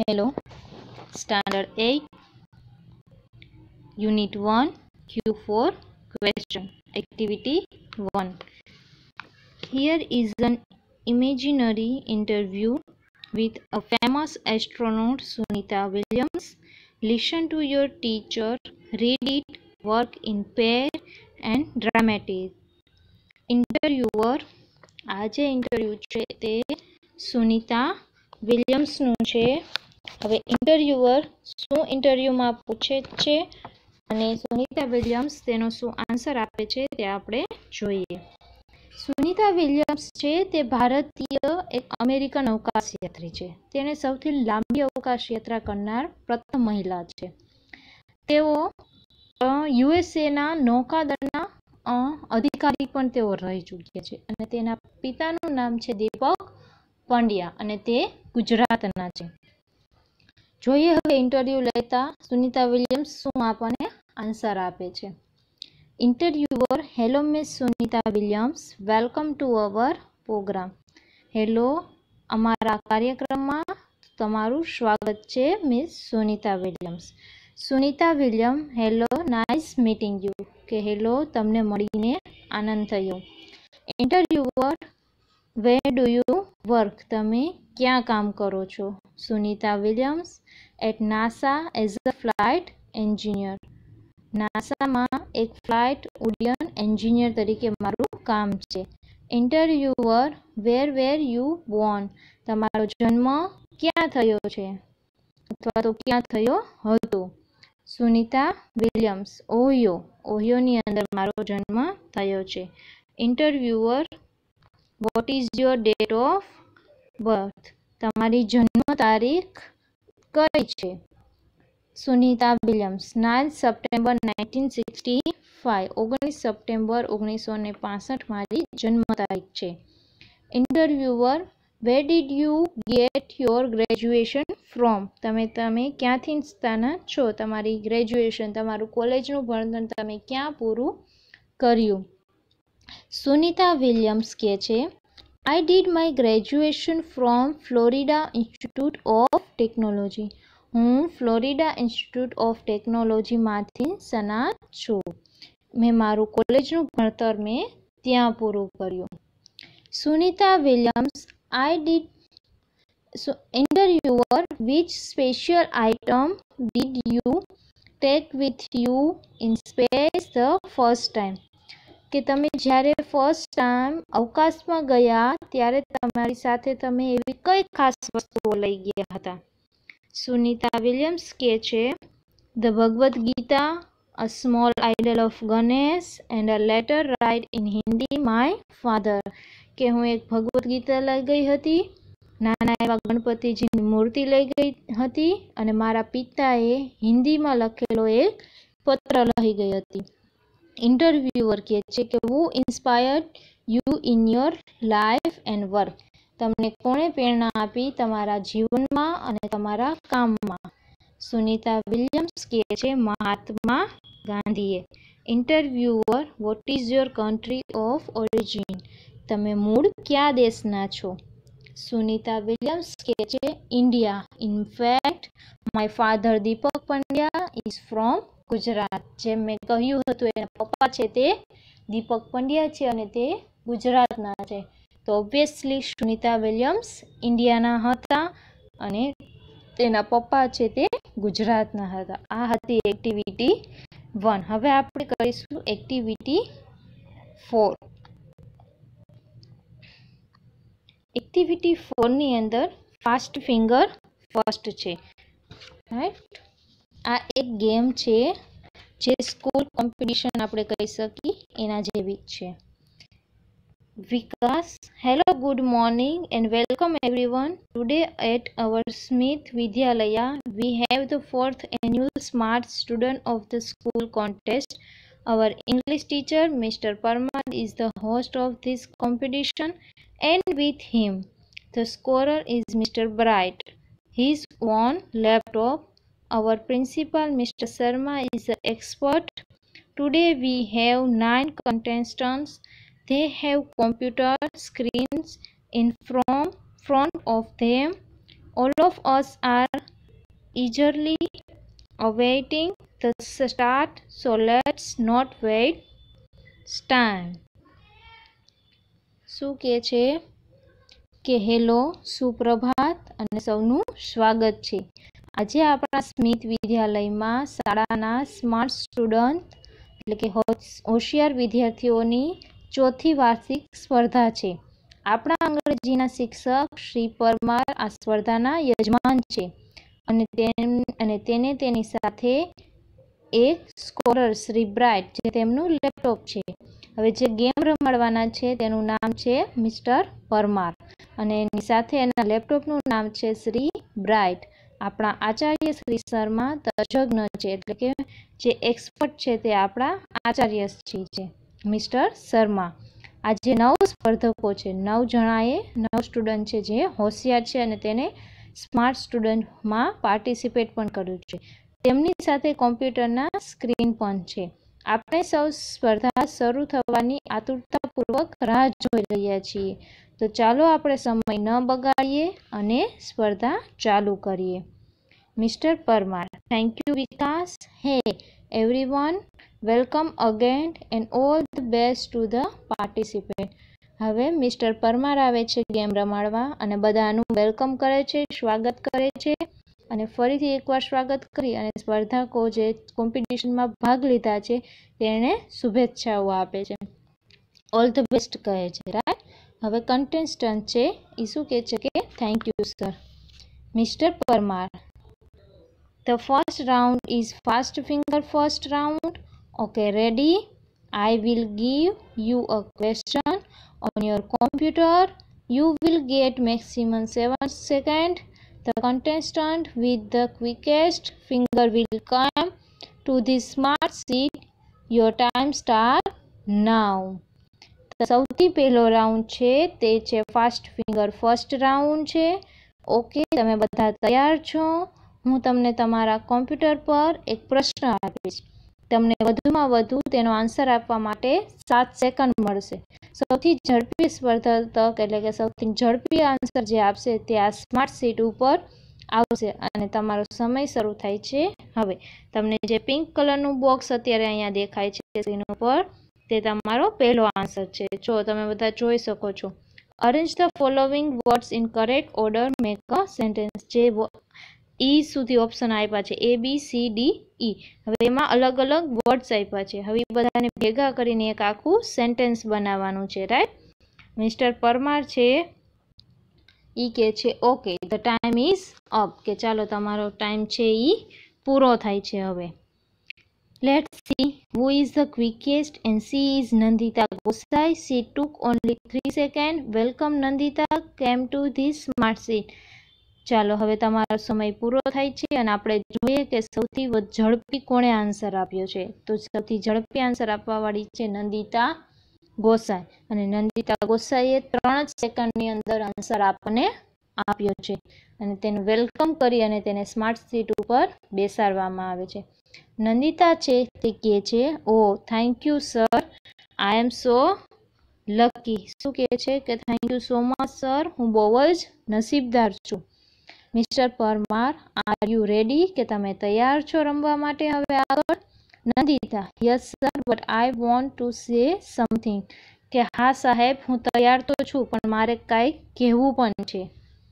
Hello, Standard 8, Unit 1, Q4 question. Activity 1. Here is an imaginary interview with a famous astronaut, Sunita Williams. Listen to your teacher, read it, work in pair and dramatic. Interviewer. આજે interview છે તે સુનિતા વિલિયમ્સનું છે. હવે interviewer શું ઇન્ટરવ્યુમાં પૂછે છે અને Sunita Williams તેનો શું આન્સર આપે છે તે આપણે જોઈએ. સુનિતા વિલિયમ્સ છે તે ભારતીય એક અમેરિકન અવકાશયાત્રી છે. તેણે સૌથી લાંબી અવકાશયાત્રા કરનાર પ્રથમ મહિલા છે. તેઓ યુએસએના નૌકાદળના અધિકારી પણ તેઓ રહી ચૂક્યા છે અને તેના પિતાનું નામ છે દીપક પંડ્યા અને તે ગુજરાતના છે. જોઈએ હવે ઇન્ટરવ્યુ લેતા સુનિતા વિલિયમ્સ શું આપણને આન્સર આપે છે. Interviewer. Hello miss Sunita Williams, welcome to our programme. Hello, અમારા કાર્યક્રમમાં તમારું સ્વાગત છે miss Sunita Williams. Sunita William. Hello, nice meeting you. કે હેલો, તમને મળીને આનંદ થયો. Interviewer. Where do you work. તમે ક્યાં કામ કરો છો? Sunita Williams. At NASA as a flight engineer. નાસામાં એક ફ્લાઇટ ઉડ્ડયન એન્જિનિયર તરીકે મારું કામ છે. ઇન્ટરવ્યુઅર. Where you born. તમારો જન્મ ક્યાં થયો છે અથવા તો ક્યાં થયો હતો? સુનિતા વિલિયમ્સ. ઓહિયો. ઓહિયોની અંદર મારો જન્મ થયો છે. Interviewer. What is your date of birth. તમારી જન્મ તારીખ કઈ છે? સુનિતા વિલિયમ્સ. 9 સપ્ટેમ્બર 1965. 19 સપ્ટેમ્બર 1965 મારી જન્મ તારીખ છે. Interviewer. Where did you get your graduation from. તમે ક્યાંથી સ્થાના છો? તમારી ગ્રેજ્યુએશન, તમારું કોલેજનું ભણતર તમે ક્યાં પૂરું કર્યું? સુનિતા વિલિયમ્સ કહે છે I did my graduation from Florida Institute of Technology. હું ફ્લોરિડા ઇન્સ્ટિટ્યૂટ ઓફ ટેકનોલોજીમાંથી સ્નાતક છું. મેં મારું કોલેજનું ભણતર ત્યાં પૂરું કર્યું. Sunita Williams. I did. Interviewer. Which special item did you take with you in space the first time. કે તમે જ્યારે ફર્સ્ટ ટાઈમ અવકાશમાં ગયા ત્યારે તમારી સાથે તમે એવી કઈ ખાસ વસ્તુઓ લઈ ગયા હતા? સુનિતા વિલિયમ્સ કહે છે the Bhagavad Gita, a small idol of Ganesh and a letter right in Hindi my father. કે હું એક ભગવદ્ ગીતા લઈ ગઈ હતી, નાના એવા ગણપતિજીની મૂર્તિ લઈ ગઈ હતી અને મારા પિતાએ હિન્દીમાં લખેલો એક પત્ર લઈ ગઈ હતી. ઇન્ટરવ્યુઅર કહે છે કે who inspired you in your life and work. તમને કોણે પ્રેરણા આપી તમારા જીવનમાં અને તમારા કામમાં? સુનિતા વિલિયમ્સ કહે છે મહાત્મા ગાંધીએ. Interviewer. What is your country of origin. તમે મૂળ કયા દેશના છો? સુનિતા વિલિયમ્સ કહે છે India. In fact my father Deepak Pandya is from Gujarat. જેમ મેં કહ્યું હતું એના પપ્પા છે તે દીપક પંડ્યા છે અને તે ગુજરાતના છે. તો ઓબ્વિયસલી સુનિતા વિલિયમ્સ ઇન્ડિયાના હતા અને તેના પપ્પા છે તે ગુજરાતના હતા. આ હતી એક્ટિવિટી 1. હવે આપણે કરીશું એક્ટિવિટી 4. એક્ટિવિટી 4ની અંદર ફાસ્ટ ફિંગર ફર્સ્ટ છે. રાઈટ. આ એક ગેમ છે જે સ્કૂલ કોમ્પિટિશન આપણે કહી શકીએ એના જેવી જ છે. Vikas. Hello, good morning and welcome everyone. Today at our Smith Vidyalaya we have the 4th annual smart student of the school contest. Our English teacher Mr. Parmar is the host of this competition and with him the scorer is Mr. Bright. His own laptop. Our principal Mr. Sharma is the expert. Today we have 9 contestants. They have computer screens in front of them. All of us are eagerly awaiting the start, so let's not waste time. શું કહે છે કે hello, સુપ્રભાત અને સૌનું સ્વાગત છે. આજે આપણા સ્મિત વિદ્યાલયમાં શાળાના સ્માર્ટ સ્ટુડન્ટ એટલે કે હોશિયાર વિદ્યાર્થીઓની ચોથી વાર્ષિક સ્પર્ધા છે. આપણા અંગ્રેજીના શિક્ષક શ્રી પરમાર આ સ્પર્ધાના યજમાન છે અને તેને તેની સાથે એક સ્કોરર શ્રી બ્રાઇટ જે તેમનું લેપટોપ છે. હવે જે ગેમ રમાડવાના છે તેનું નામ છે મિસ્ટર પરમાર અને એની સાથે એના લેપટોપનું નામ છે શ્રી બ્રાઇટ. આપણા આચાર્ય શ્રી શર્મા તજજ્ઞ છે એટલે કે જે એક્સપર્ટ છે તે આપણા આચાર્યશ્રી છે મિસ્ટર શર્મા. આજે 9 સ્પર્ધકો છે, 9 જણાએ 9 સ્ટુડન્ટ છે જે હોશિયાર છે અને તેને સ્માર્ટ સ્ટુડન્ટમાં પાર્ટિસિપેટ પણ કર્યું છે. તેમની સાથે કોમ્પ્યુટરના સ્ક્રીન પણ છે. આપણે સૌ સ્પર્ધા શરૂ થવાની આતુરતાપૂર્વક રાહ જોઈ રહ્યા છીએ. તો ચાલો આપણે સમય ન બગાડીએ અને સ્પર્ધા ચાલુ કરીએ. Mister Parmar: thank you Vikas. Hey everyone, welcome again and all the best to the participant. હવે મિસ્ટર પરમાર આવે છે ગેમ રમાડવા અને બધાનું વેલકમ કરે છે, સ્વાગત કરે છે અને ફરીથી એકવાર સ્વાગત કરી અને સ્પર્ધકો જે કોમ્પિટિશનમાં ભાગ લીધા છે તેને શુભેચ્છાઓ આપે છે, ઓલ ધ બેસ્ટ કહે છે, રાઈટ. હવે કન્ટેસ્ટન્ટ છે એ શું કહે છે કે thank you sir. Mister Parmar: The first round is fast finger first round. Okay, ready? I will give you a question on your computer. You will get maximum 7 seconds. The contestant with the quickest finger will come to the smart sheet. Your time start now. સૌથી પહેલો round છે તે છે fast finger first round છે. Okay, તમે બધા તૈયાર છો? હું તમને તમારા કોમ્પ્યુટર પર એક પ્રશ્ન આપીશ. તમને વધુમાં વધુ તેનો આન્સર આપવા માટે 7 સેકન્ડ મળશે. સૌથી ઝડપી સ્પર્ધક એટલે કે સૌથી ઝડપી આન્સર જે આપશે તે આ સ્માર્ટ શીટ ઉપર આવશે અને તમારો સમય શરૂ થાય છે હવે. તમને જે પિંક કલરનું બોક્સ અત્યારે અહીંયા દેખાય છે સ્ક્રીન ઉપર તે તમારો પહેલો આન્સર છે. જો તમે બધા જોઈ શકો છો. Arrange the following words in correct order, make a sentence. જે ઈ સુધી ઓપ્શન આપ્યા છે A B C D E. હવે એમાં અલગ અલગ વર્ડ્સ આપ્યા છે. હવે બધાને ભેગા કરીને એક આખું સેન્ટેન્સ બનાવવાનું છે, રાઈટ. મિસ્ટર પરમાર છે ઈ કે છે okay the time is up, કે ચાલો તમારો ટાઈમ છે ઈ પૂરો થાય છે હવે. Let's see who is the quickest and she is Nandita Gosai. She took only 3 seconds. Welcome Nandita, came to this smart sheet. ચાલો હવે તમારો સમય પૂરો થાય છે અને આપણે જોઈએ કે સૌથી ઝડપી કોણે આન્સર આપ્યો છે. તો સૌથી ઝડપી આન્સર આપવાવાળી છે નંદિતા ગોસાઈ અને નંદિતા ગોસાઈએ 3 જ સેકન્ડની અંદર આન્સર આપણને આપ્યો છે અને તેનું વેલકમ કરી અને તેને સ્માર્ટ શીટ ઉપર બેસાડવામાં આવે છે. નંદિતા છે તે કહે છે oh thank you sir, I am so lucky. શું કહે છે કે thank you so much sir, હું બહુ જ નસીબદાર છું. Mister Parmar: are you ready, કે તમે તૈયાર છો રમવા માટે હવે આગળ? Nandita: yes sir, but I want to say something. કે હા સાહેબ, હું તૈયાર તો છું પણ મારે કાંઈ કહેવું પણ છે.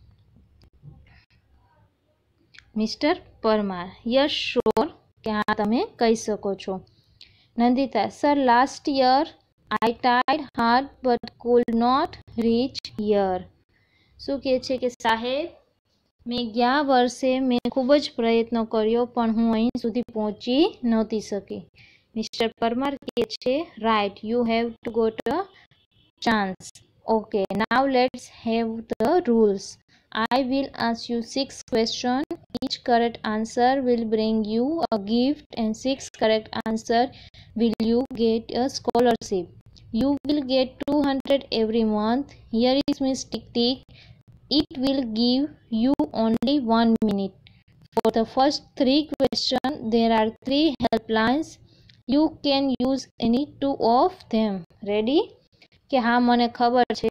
મિસ્ટર પરમાર: યસ શ્યોર, કે હા તમે કહી શકો છો. Nandita: sir, last year I tried hard but could not reach here. શું કહે છે કે સાહેબ, મેં ગયા વર્ષે મેં ખૂબ જ પ્રયત્નો કર્યો પણ હું અહીં સુધી પહોંચી નહોતી શકી. મિસ્ટર પરમાર કહે છે right, you have to got a chance. Okay, now let's have the rules. I will ask you 6 questions. Each correct answer will bring you a gift and 6 correct answer will you get a scholarship. You will get 200 every month. Here is Miss Tick Tick. It will give you only 1 minute. For the first 3 questions, there are 3 helplines. You can use any 2 of them. Ready? કે હા મને ખબર છે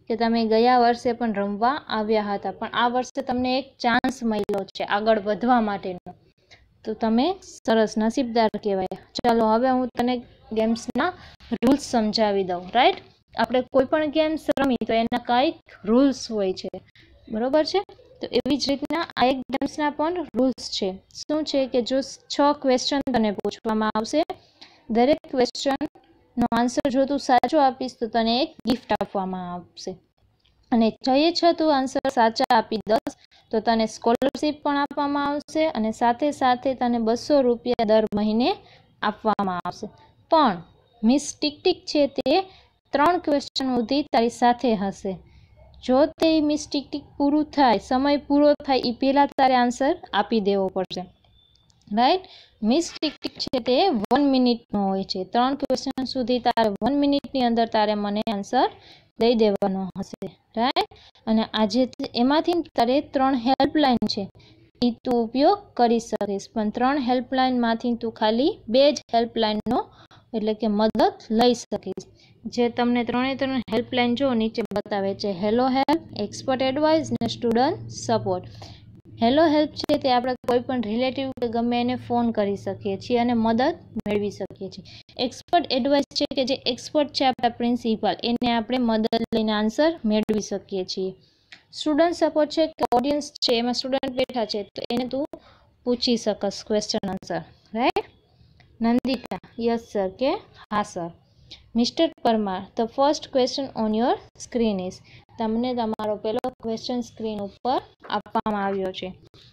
કે તમે ગયા વર્ષે પણ રમવા આવ્યા હતા, પણ આ વર્ષે તમને એક ચાન્સ મળ્યો છે આગળ વધવા માટેનો, તો તમે સરસ નસીબદાર કહેવાય. ચાલો હવે હું તને ગેમ્સના રૂલ્સ સમજાવી દઉં. રાઈટ, આપણે કોઈ પણ ગેમ્સ રમી તો એના કંઈક રૂલ્સ હોય છે, બરોબર છે? તો એવી જ રીતના આ એક ગેમ્સના પણ રૂલ્સ છે. શું છે કે જો 6 ક્વેશ્ચન તને પૂછવામાં આવશે, દરેક ક્વેશ્ચનનો આન્સર જો તું સાચો આપીશ તો તને એક ગિફ્ટ આપવામાં આવશે, અને 6 તું આન્સર સાચા આપી 10 તો તને સ્કોલરશિપ પણ આપવામાં આવશે, અને સાથે સાથે તને 200 રૂપિયા દર મહિને આપવામાં આવશે. પણ મિસ ટીક ટીક છે તે 3 ક્વેશ્ચન સુધી તારી સાથે હશે. જો તે મિસ ટીક ટીક પૂરું થાય, સમય પૂરો થાય એ પહેલાં તારે આન્સર આપી દેવો પડશે. રાઈટ, મિસ ટીક ટીક છે તે 1 મિનિટનો હોય છે. 3 ક્વેશ્ચન સુધી તારે 1 મિનિટની અંદર તારે મને આન્સર દઈ દેવાનો હશે. રાઈટ, અને આજે એમાંથી તારે 3 હેલ્પલાઇન છે એ તું ઉપયોગ કરી શકીશ, પણ 3 હેલ્પલાઇનમાંથી તું ખાલી 2 જ હેલ્પલાઇનનો એટલે કે મદદ લઈ શકીશ. જે તમને 3 હેલ્પલાઇન જો નીચે બતાવે છે, હેલો હેલ્પ, એક્સપર્ટ એડવાઇસ ને સ્ટુડન્ટ સપોર્ટ. હેલો હેલ્પ છે તે આપણે કોઈ પણ રિલેટિવ કે ગમે એને ફોન કરી શકીએ છીએ અને મદદ મેળવી શકીએ છીએ. એક્સપર્ટ એડવાઇસ છે કે જે એક્સપર્ટ છે આપણા પ્રિન્સિપાલ, એને આપણે મદદ લઈને આન્સર મેળવી શકીએ છીએ. સ્ટુડન્ટ સપોર્ટ છે કે ઓડિયન્સ છે, એમાં સ્ટુડન્ટ બેઠા છે તો એને તું પૂછી શકસ question answer. Right, Nandita, yes sir કે હા sir. Mister Parmar, the first question on your screen is. તમને તમારો પહેલો ક્વેશ્ચન સ્ક્રીન ઉપર આપવામાં આવ્યો છે.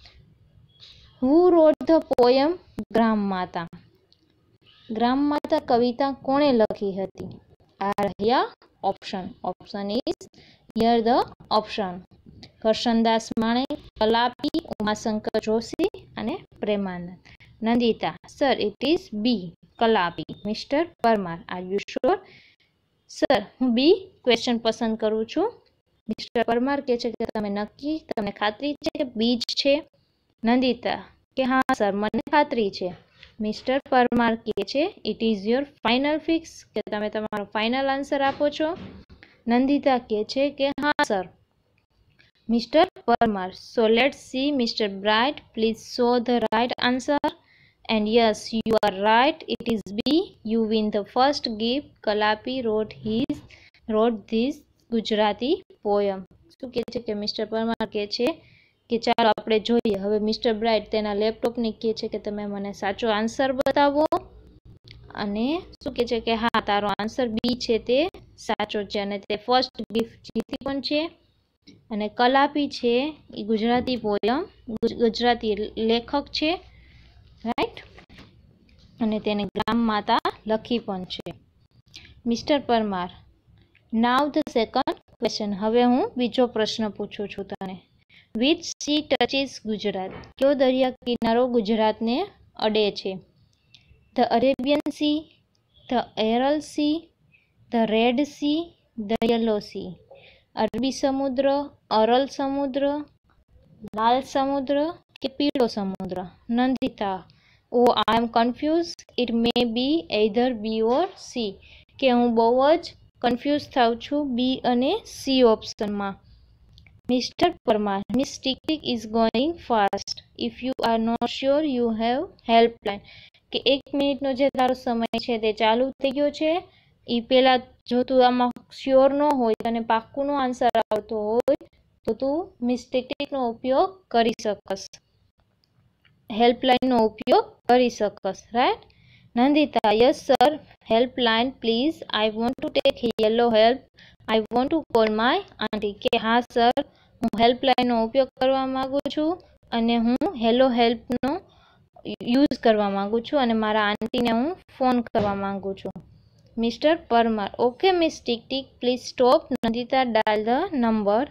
હુ રોટ ધ પોયમ ગ્રામ માતા? ગ્રામ માતા કવિતા કોણે લખી હતી? આ રહ્યા option. Option is here the option. Karsandas Manek, Kalapi, Umashankar Joshi અને Premanand. Nandita, sir it is B, Kalapi. Mister Parmar, are you sure? Sir, હું બી ક્વેશ્ચન પસંદ કરું છું. મિસ્ટર પરમાર કહે છે કે તમે નક્કી, તમને ખાતરી છે કે બીજ છે? નંદિતા કે હા સર, મને ખાતરી છે. મિસ્ટર પરમાર કહે છે it is your final fix, કે તમે તમારો ફાઇનલ આન્સર આપો છો? નંદિતા કહે છે કે હા sir. Mister Parmar, so let's see mister Bright, please show the right answer. And yes, you are right. It is B. You win the first gift. Kalapi wrote this Gujarati poem. શું કહે છે કે મિસ્ટર પરમાર કહે છે કે ચાલો આપણે જોઈએ. હવે મિસ્ટર બ્રાઇટ તેના લેપટોપને કહે છે કે તમે મને સાચો આન્સર બતાવો, અને શું કહે છે કે હા તારો આન્સર બી છે તે સાચો છે, અને તે ફર્સ્ટ ગિફ્ટ જીતી પણ છે. અને કલાપી છે એ ગુજરાતી પોયમ, ગુજરાતી લેખક છે. રાઈટ, અને તેને ગ્રામ માતા લખી પણ છે. Mister Parmar, now the second question. હવે હું બીજો પ્રશ્ન પૂછું છું તને. Which sea touches Gujarat? કયો દરિયા કિનારો ગુજરાતને અડે છે? The Arabian sea, the Aral sea, the red sea, the yellow sea. અરબી સમુદ્ર, અરલ સમુદ્ર, લાલ સમુદ્ર કે પીળો સમુદ્ર? Nandita, oh I am confuse, it may be either B or C. કે હું બહુ જ કન્ફ્યુઝ થાઉં છું બી અને C ઓપ્શનમાં. Mister Parmar, miss tick tick is going fast. If you are not sure you have helpline. કે 1 મિનિટનો જે તારો સમય છે તે ચાલુ થઈ ગયો છે. એ પહેલાં જો તું આમાં શ્યોર ન હોય, તને પાક્કું નો આન્સર આવતો હોય તો તું મિસ ટીક ટીકનો ઉપયોગ કરી શકસ, હેલ્પલાઇનનો ઉપયોગ કરી શકસ. Right. Nandita, yes sir, helpline please, I want to take yellow help, I want to call my aunty. કે હા સર, હું હેલ્પલાઇનનો ઉપયોગ કરવા માગું છું, અને હું હેલો હેલ્પનો યુઝ કરવા માગું છું, અને મારા આંટીને હું ફોન કરવા માગું છું. Mister Parmar, okay miss tick tick, please stop. Nandita dial the number.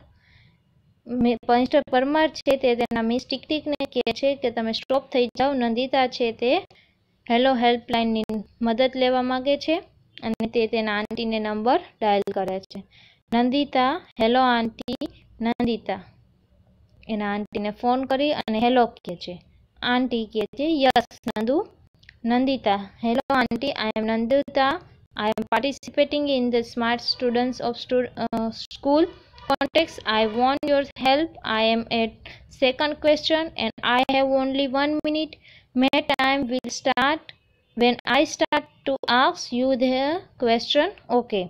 Mister Parmar છે તે તેના મિસ ટીક ટીકને કહે છે કે તમે સ્ટોપ થઈ જાઓ. નંદિતા છે તે હેલો હેલ્પલાઇનની મદદ લેવા માગે છે, અને તે તેના આંટીને નંબર ડાયલ કરે છે. નંદિતા, હેલો આંટી. નંદિતા એના આંટીને ફોન કરી અને હેલો કહે છે. આંટી કહે છે yes Nandu. Nandita, hello aunty, I am Nandita I am participating in the Smart Students of School context. I want your help. I am at second question and I have only 1 minute. My time will start when I start to ask you the question. Okay.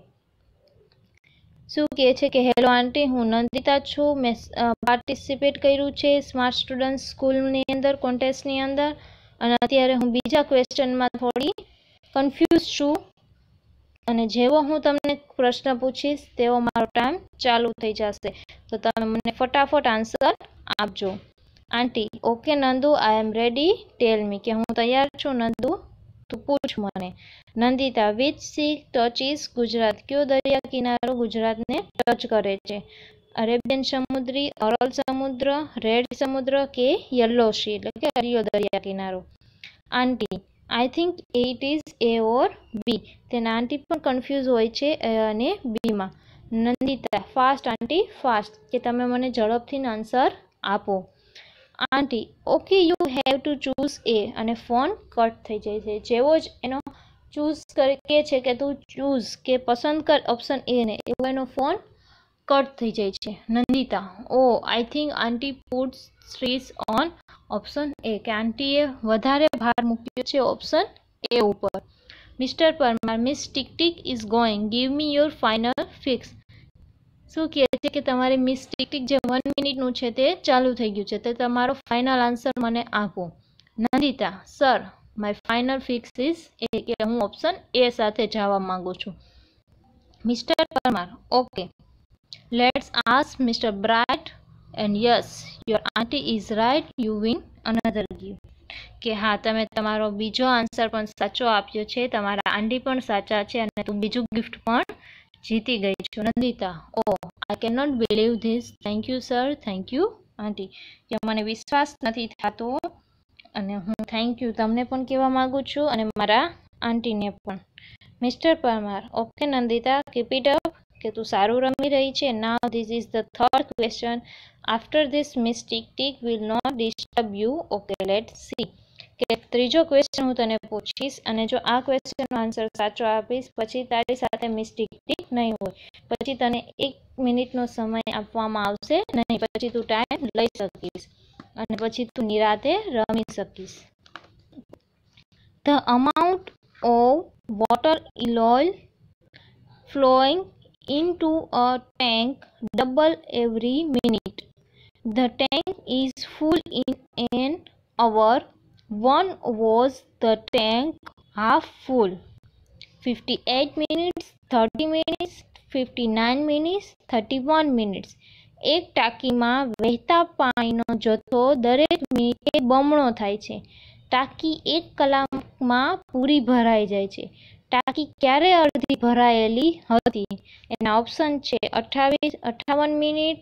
શું કહે છે કે hello aunty, હું નંદિતા છું. મેં participate કર્યું છે smart student સ્કૂલની અંદર, કોન્ટેસ્ટની અંદર, અને અત્યારે હું બીજા ક્વેશ્ચનમાં થોડી કન્ફ્યુઝ છું. અને જેવો હું તમને પ્રશ્ન પૂછીશ તેવો મારો ટાઈમ ચાલુ થઈ જશે, તો તમે મને ફટાફટ આન્સર આપજો. Aunty okay Nandu, I am ready, tell me, કે હું તૈયાર છું નંદુ, તું પૂછ મને. Nandita, which sea touches Gujarat, કયો દરિયા કિનારો ગુજરાતને ટચ કરે છે? અરેબિયન સમુદ્રી, અરલ સમુદ્ર, રેડ સમુદ્ર કે યલો સી એટલે કે હરિયો દરિયા કિનારો? Aunty I think it is A or B. તેના આંટી પણ કન્ફ્યુઝ હોય છે એ અને બીમાં. નંદિતા, ફાસ્ટ આંટી ફાસ્ટ, કે તમે મને ઝડપથી આન્સર આપો. Aunty okay, you have to choose A, અને ફોન કટ થઈ જાય છે. જેવો જ એનો ચૂઝ કે છે કે તું ચૂઝ કે પસંદ કર ઓપ્શન એ ને, એવો એનો ફોન કટ થઈ જાય છે. Nandita, oh I think aunty put stress on option A, કે આંટીએ વધારે ભાર મૂક્યો છે ઓપ્શન એ ઉપર. Mister Parmar, miss tick tick is going, give me your final fix. શું કહે છે કે તમારી મિસ ટિક ટિક જે 1 મિનિટનું છે તે ચાલુ થઈ ગયું છે, તે તમારો ફાઇનલ આન્સર મને આપો. Nandita, sir my final fix is A, કે હું ઓપ્શન એ સાથે જવા માંગુ છું. Mister Parmar, okay let's ask mister Bright, and yes your aunty is right, you win another gift. કે હા, તમે તમારો બીજો આન્સર પણ સાચો આપ્યો છે, તમારા આંટી પણ સાચા છે, અને તું બીજું ગિફ્ટ પણ જીતી ગઈ છું. Nandita, oh I can not believe this, thank you sir, thank you aunty, કે મને વિશ્વાસ નથી થતો, અને હું થેન્ક યુ તમને પણ કહેવા માગું છું અને મારા આંટીને પણ. Mister Parmar, okay Nandita, keep it up, કે તું સારું રમી રહી છે. Now this is the third question. After this miss tick tick will not disturb you. Okay let's see, કે ત્રીજો ક્વેશ્ચન હું તને પૂછીશ, અને જો આ ક્વેશ્ચનનો આન્સર સાચો આપીશ પછી તારી સાથે મિસ ટિક ટિક નહીં હોય, પછી તને 1 મિનિટનો સમય આપવામાં આવશે નહીં, પછી તું ટાઈમ લઈ શકીશ અને પછી તું નિરાતે રમી શકીશ. The amount of water oil flowing into a tank double every minute. The tank is full in an hour. When was the tank half full? 58 minutes, 30 minutes, 59 minutes, 31 minutes. એક ટાંકીમાં વહેતા પાણીનો જથ્થો દરેક મિનિટે બમણો થાય છે. ટાંકી 1 કલાકમાં પૂરી ભરાઈ જાય છે. ટાંકી ક્યારે અડધી ભરાયેલી હતી? એના ઓપ્શન છે 58 મિનિટ,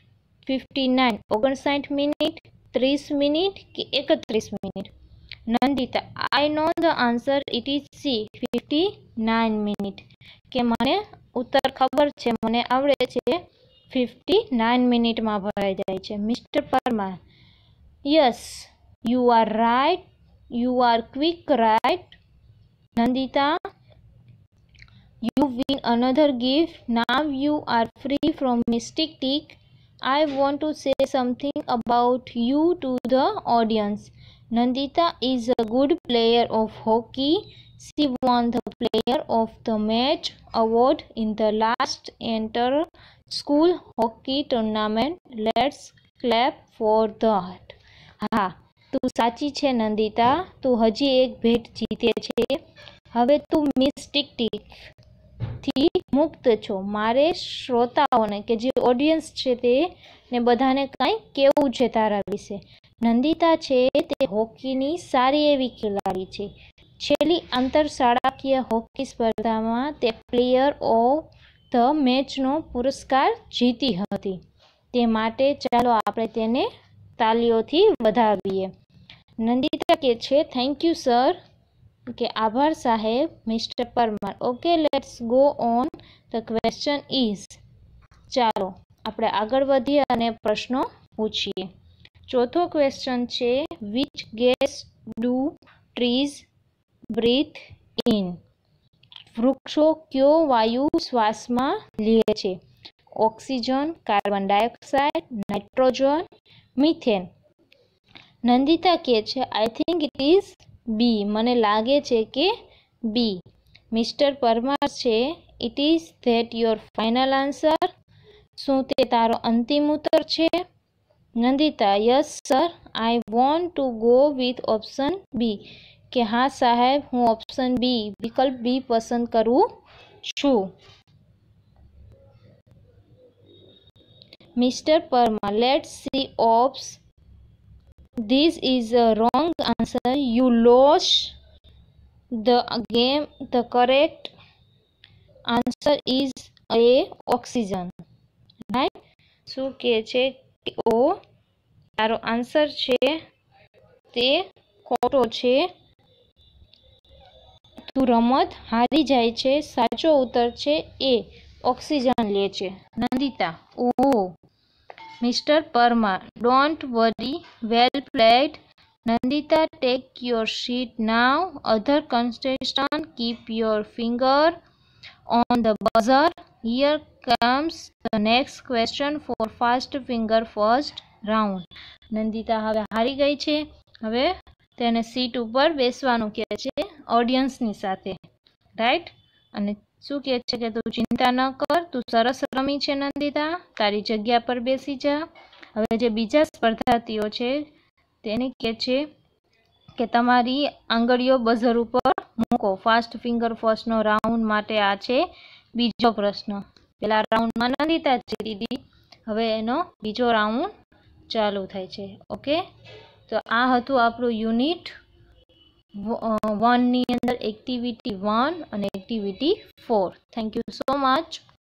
59 59 મિનિટ, 30 મિનિટ કે 31 minute. Nandita, I know the answer, it is C 59 minute, કે મને ઉત્તર ખબર છે, મને આવડે છે, 59 મિનિટમાં ભરાઈ જાય છે. Mister Parmar, yes you are right, you are quick right. Nandita, you win another gift. Now you are free from Miss Tick Tick. I want to say something about you to the audience. Nandita is a good player of hockey. She won the Player of the Match award in the last inter-school hockey tournament. Let's clap for that. હા, તું સાચી છે નંદિતા, તું હજી એક ભેટ જીતે છે. હવે તું મિસ ટિક ટિક થી મુક્ત છો. મારે શ્રોતાઓને કે જે ઓડિયન્સ છે તે ને બધાને કંઈ કહેવું છે તારા વિશે. નંદિતા છે તે હોકીની સારી એવી ખેલાડી છે. છેલ્લી આંતરશાળાકીય હોકી સ્પર્ધામાં તે પ્લેયર ઓફ ધ મેચનો પુરસ્કાર જીતી હતી. તે માટે ચાલો આપણે તેને તાલીઓથી વધાવીએ. નંદિતા કે છે થેન્ક યુ સર, કે આભાર સાહેબ. Mister Parmar, okay let's go on. The question is, ચાલો આપણે આગળ વધીએ અને પ્રશ્નો પૂછીએ. ચોથો ક્વેશ્ચન છે which gas do trees breathe in? વૃક્ષો કયો વાયુ શ્વાસમાં લે છે? Oxygen, carbon dioxide, nitrogen, methane. Nandita કહે છે I think it is B, મને લાગે છે કે બી. મિસ્ટર પરમાર છે it is that your final answer, શું તે તારો અંતિમ ઉત્તર છે? Nandita yes sir, I want to go with option B, કે હા સાહેબ, હું ઓપ્શન બી, વિકલ્પ બી પસંદ કરું છું. Mister Parmar let's see oops, this is a wrong answer, you lost the game, the correct answer is a oxygen, right? શું કહે છે કે ઓ તારો આન્સર છે તે ખોટો છે, તું રમત હારી જાય છે, સાચો ઉત્તર છે એ, ઓક્સિજન લે છે. Nandita oh mister Parmar don't worry, well played. Nandita, take your seat now. Other contestants, keep your finger on the buzzer. Here comes the next question for fast finger first round. Nandita હવે હારી ગઈ છે, હવે તેને સીટ ઉપર બેસવાનું કહે છે ઓડિયન્સની સાથે, રાઈટ? અને શું કહે છે કે તું ચિંતા ન કર, તું સરસ રમી છે નંદિતા, તારી જગ્યા પર બેસી જા. હવે જે બીજા સ્પર્ધાર્થીઓ છે તેને કહે છે કે તમારી આંગળીઓ બઝર ઉપર મૂકો. ફાસ્ટ ફિંગર ફર્સ્ટનો રાઉન્ડ માટે આ છે બીજો પ્રશ્ન. પેલા રાઉન્ડમાં નંદિતા જીતી હતી, હવે એનો બીજો રાઉન્ડ ચાલુ થાય છે. ઓકે, તો આ હતું આપણું યુનિટ 1 ની અંદર એક્ટિવિટી 1 અને activity 4. Thank you so much.